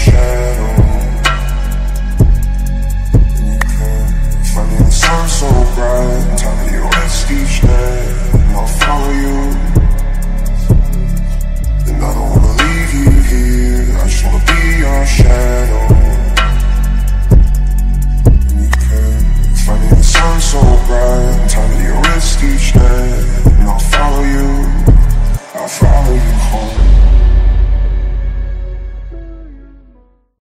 shadow. And you can find the sun so bright, tell me you rest each night.